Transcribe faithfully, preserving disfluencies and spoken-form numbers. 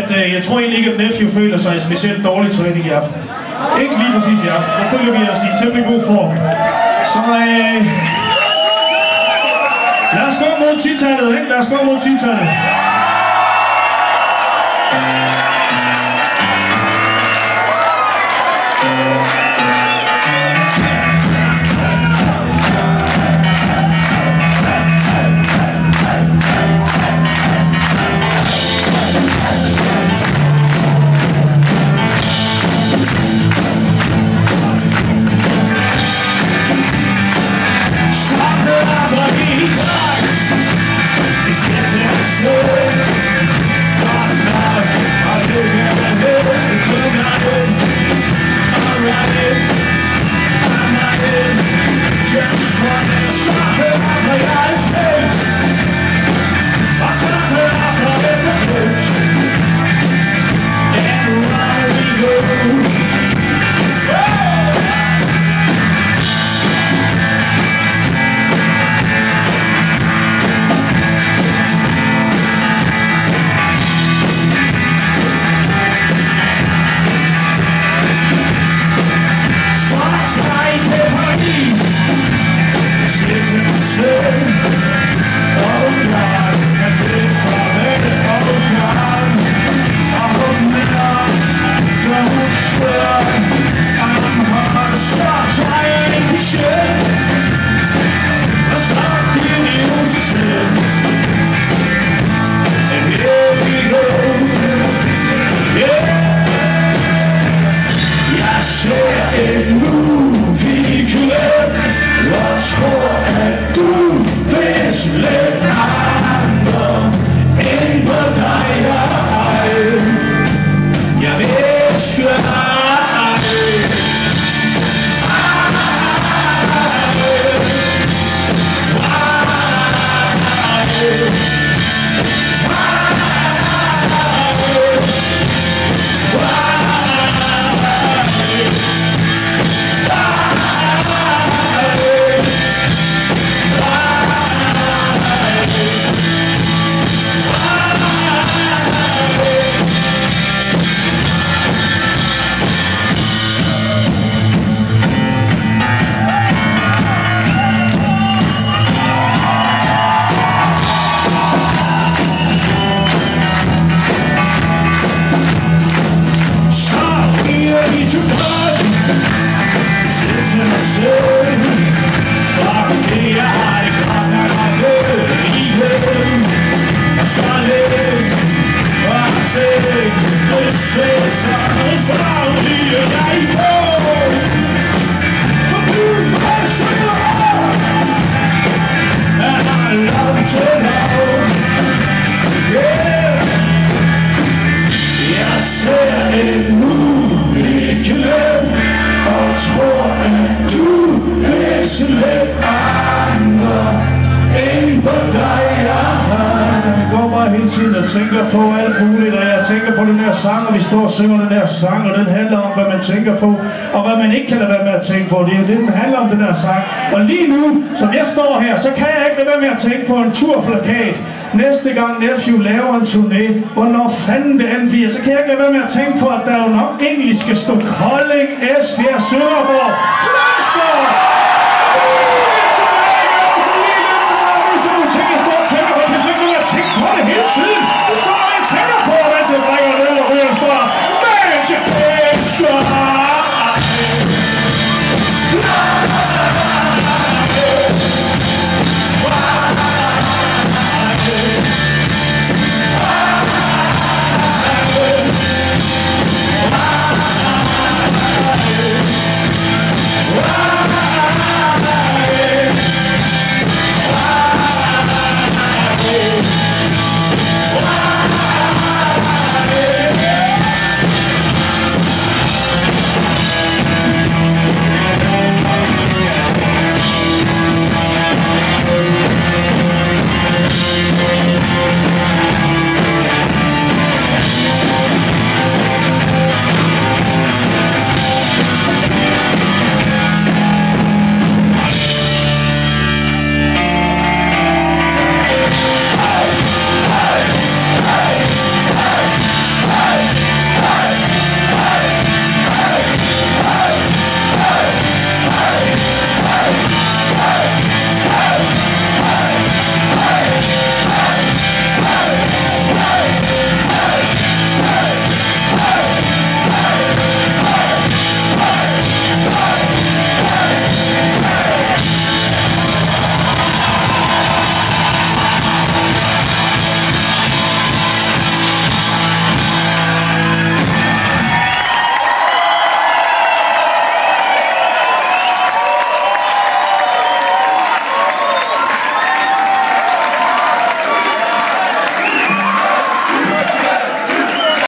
at øh, jeg tror egentlig ikke, at Nephew føler sig i specielt dårlig træning i aften. Ikke lige præcis i aften. Der føler vi os i temmelig god form. Så øh, lad os gå mod ti-tallet, ikke? Lad os gå mod ti-tallet. Jeg tænker på alt muligt, og jeg tænker på den her sang, og vi står og synger den her sang, og den handler om, hvad man tænker på, og hvad man ikke kan lade være med at tænke på. Det er det, den handler om, den her sang. Og lige nu, som jeg står her, så kan jeg ikke lade være med at tænke på en turplakat. Næste gang Nephew laver en turné, hvornår fanden det end bliver, så kan jeg ikke lade være med at tænke på, at der jo nok egentlig skal stå Kolding, Esbjerg, Sønderborg.